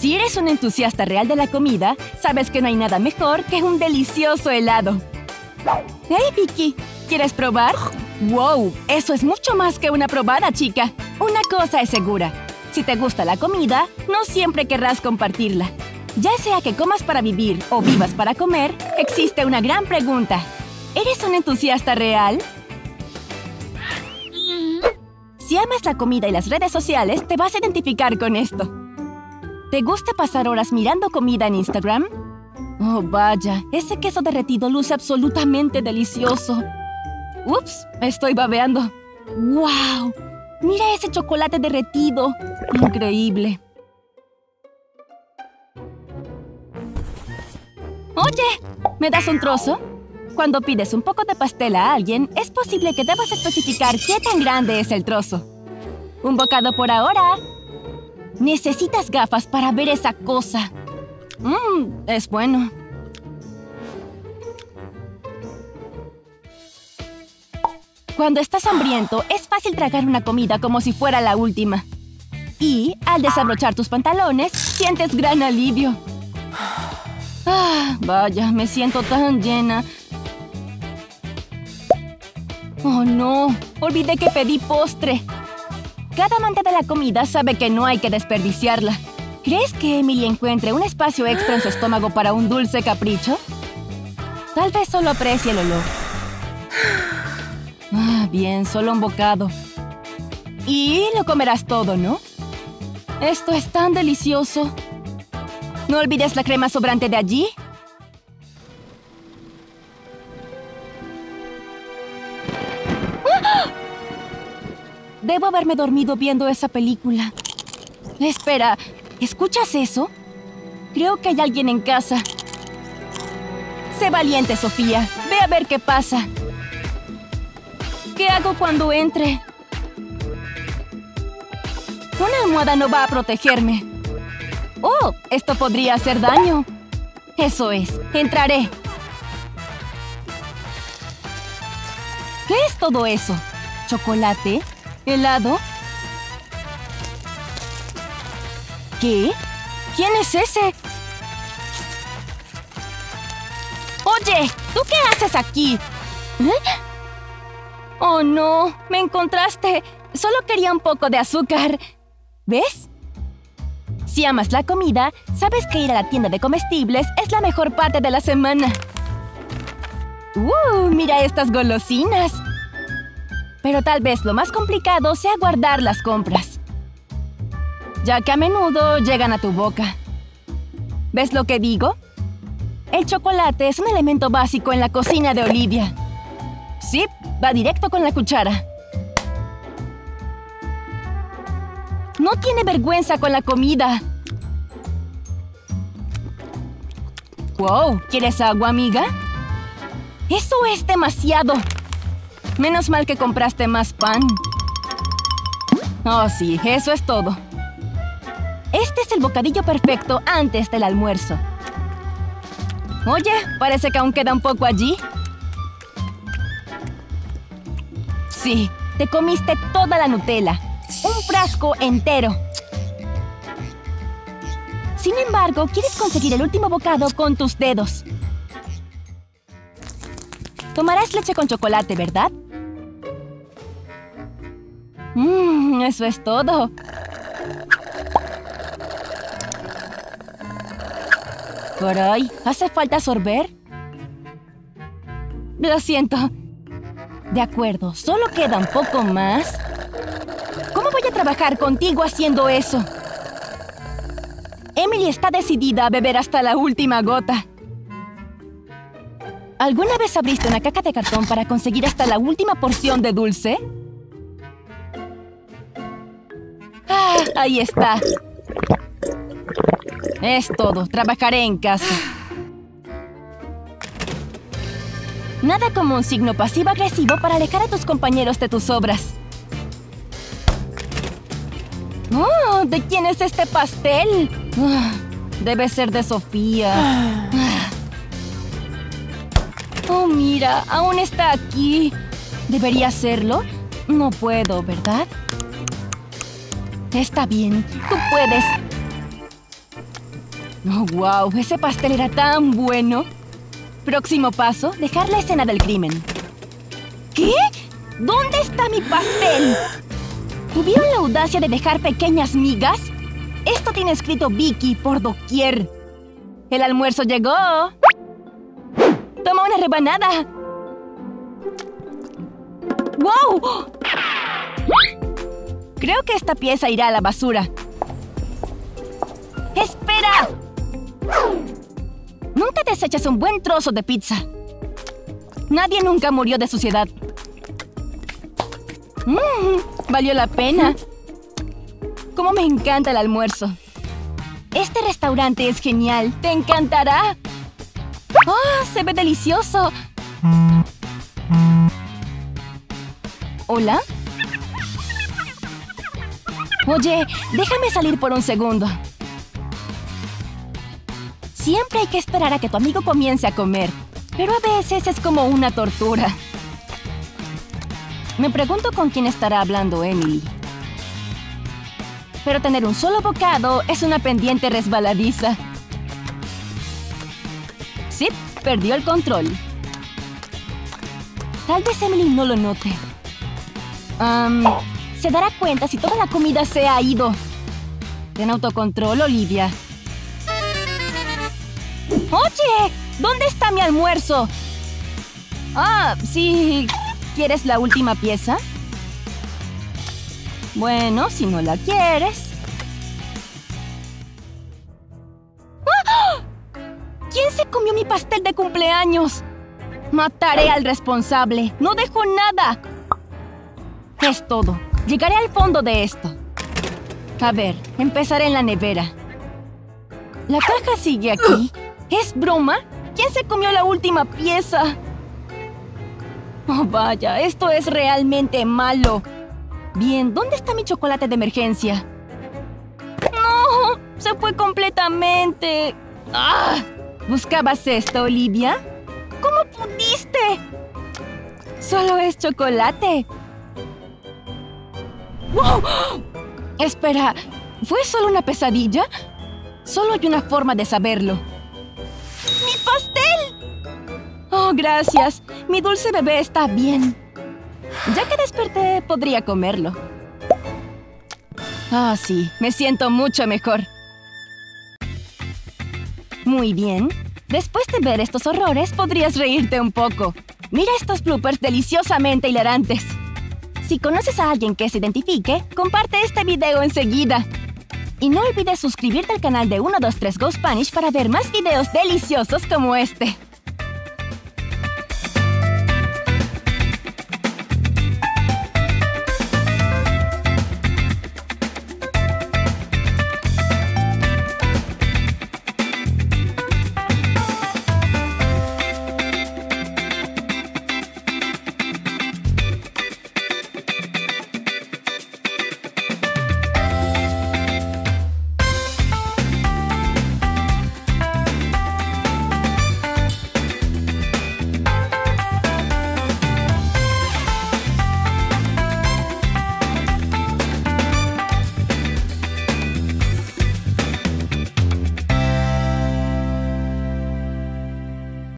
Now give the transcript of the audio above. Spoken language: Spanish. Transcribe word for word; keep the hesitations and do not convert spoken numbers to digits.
Si eres un entusiasta real de la comida, sabes que no hay nada mejor que un delicioso helado. ¡Hey, Vicky! ¿Quieres probar? ¡Wow! Eso es mucho más que una probada, chica. Una cosa es segura. Si te gusta la comida, no siempre querrás compartirla. Ya sea que comas para vivir o vivas para comer, existe una gran pregunta. ¿Eres un entusiasta real? Si amas la comida y las redes sociales, te vas a identificar con esto. ¿Te gusta pasar horas mirando comida en Instagram? Oh, vaya, ese queso derretido luce absolutamente delicioso. Ups, estoy babeando. ¡Wow! Mira ese chocolate derretido. Increíble. Oye, ¿me das un trozo? Cuando pides un poco de pastel a alguien, es posible que debas especificar qué tan grande es el trozo. Un bocado por ahora. Necesitas gafas para ver esa cosa. Mmm, es bueno. Cuando estás hambriento, es fácil tragar una comida como si fuera la última. Y, al desabrochar tus pantalones, sientes gran alivio. Ah, vaya, me siento tan llena. Oh, no. Olvidé que pedí postre. Cada amante de la comida sabe que no hay que desperdiciarla. ¿Crees que Emily encuentre un espacio extra en su estómago para un dulce capricho? Tal vez solo aprecie el olor. Ah, bien, solo un bocado. Y lo comerás todo, ¿no? Esto es tan delicioso. ¿No olvides la crema sobrante de allí? ¡Ah! Debo haberme dormido viendo esa película. Espera, ¿escuchas eso? Creo que hay alguien en casa. Sé valiente, Sofía. Ve a ver qué pasa. ¿Qué hago cuando entre? Una almohada no va a protegerme. ¡Oh! Esto podría hacer daño. Eso es. Entraré. ¿Qué es todo eso? ¿Chocolate? ¿Helado? ¿Qué? ¿Quién es ese? Oye, ¿tú qué haces aquí? ¿Eh? Oh, no. Me encontraste. Solo quería un poco de azúcar. ¿Ves? Si amas la comida, sabes que ir a la tienda de comestibles es la mejor parte de la semana. ¡Uh! Mira estas golosinas. Pero tal vez lo más complicado sea guardar las compras, ya que a menudo llegan a tu boca. ¿Ves lo que digo? El chocolate es un elemento básico en la cocina de Olivia. Sí, va directo con la cuchara. No tiene vergüenza con la comida. Wow, ¿quieres agua, amiga? ¡Eso es demasiado! Menos mal que compraste más pan. Oh, sí, eso es todo. Este es el bocadillo perfecto antes del almuerzo. Oye, parece que aún queda un poco allí. Sí, te comiste toda la Nutella. Un frasco entero. Sin embargo, quieres conseguir el último bocado con tus dedos. Tomarás leche con chocolate, ¿verdad? Mmm, eso es todo. Caray, ¿hace falta sorber? Lo siento. De acuerdo, solo queda un poco más. ¿Cómo voy a trabajar contigo haciendo eso? Emily está decidida a beber hasta la última gota. ¿Alguna vez abriste una caja de cartón para conseguir hasta la última porción de dulce? Ah, ahí está. Es todo. Trabajaré en casa. Nada como un signo pasivo-agresivo para alejar a tus compañeros de tus obras. ¡Oh! ¿De quién es este pastel? Ah, debe ser de Sofía. Ah. Oh, mira, aún está aquí. ¿Debería hacerlo? No puedo, ¿verdad? Está bien, tú puedes. Oh, wow, ese pastel era tan bueno. Próximo paso, dejar la escena del crimen. ¿Qué? ¿Dónde está mi pastel? ¿Tuvieron la audacia de dejar pequeñas migas? Esto tiene escrito Vicky por doquier. El almuerzo llegó. Toma una rebanada. ¡Wow! Creo que esta pieza irá a la basura. ¡Espera! Nunca desechas un buen trozo de pizza. Nadie nunca murió de suciedad. Mmm, valió la pena. Cómo me encanta el almuerzo. Este restaurante es genial. ¡Te encantará! ¡Oh, se ve delicioso! ¿Hola? Oye, déjame salir por un segundo. Siempre hay que esperar a que tu amigo comience a comer, pero a veces es como una tortura. Me pregunto con quién estará hablando Emily. Pero tener un solo bocado es una pendiente resbaladiza. Sí, perdió el control. Tal vez Emily no lo note. Um, se dará cuenta si toda la comida se ha ido. Ten autocontrol, Olivia. ¡Oye! ¿Dónde está mi almuerzo? Ah, sí. ¿Quieres la última pieza? Bueno, si no la quieres. ¡Ah! ¿Quién se comió mi pastel de cumpleaños? Mataré al responsable. No dejo nada. Es todo. Llegaré al fondo de esto. A ver, empezaré en la nevera. La caja sigue aquí. ¿Es broma? ¿Quién se comió la última pieza? Oh, vaya, esto es realmente malo. Bien, ¿dónde está mi chocolate de emergencia? ¡No! ¡Se fue completamente! ¡Ah! ¿Buscabas esto, Olivia? ¿Cómo pudiste? Solo es chocolate. ¡Wow! Espera, ¿fue solo una pesadilla? Solo hay una forma de saberlo. ¡Mi pastel! Oh, gracias. Mi dulce bebé está bien. Ya que desperté, podría comerlo. Ah, sí. Me siento mucho mejor. Muy bien. Después de ver estos horrores, podrías reírte un poco. Mira estos bloopers deliciosamente hilarantes. Si conoces a alguien que se identifique, comparte este video enseguida. Y no olvides suscribirte al canal de uno dos tres Go Spanish para ver más videos deliciosos como este.